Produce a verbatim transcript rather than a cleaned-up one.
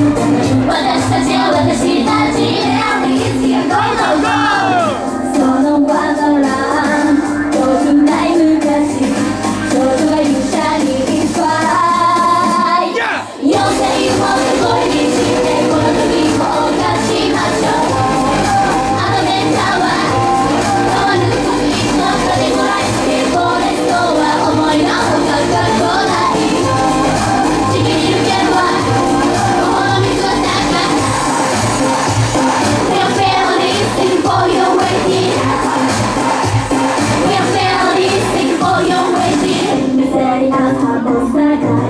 私たちは私たちそのワンダーランド遠くない昔少女が勇者にインスパイ妖精もすごいにしてこの時を犯しましょうアドベンチャーは変わる国のカテゴライズフォレストは思いのほかかっこない地球にいるけどは頬の水は高いWe are families, thank you for your waiting We are families, thank you for your waiting 見せり合うハートさが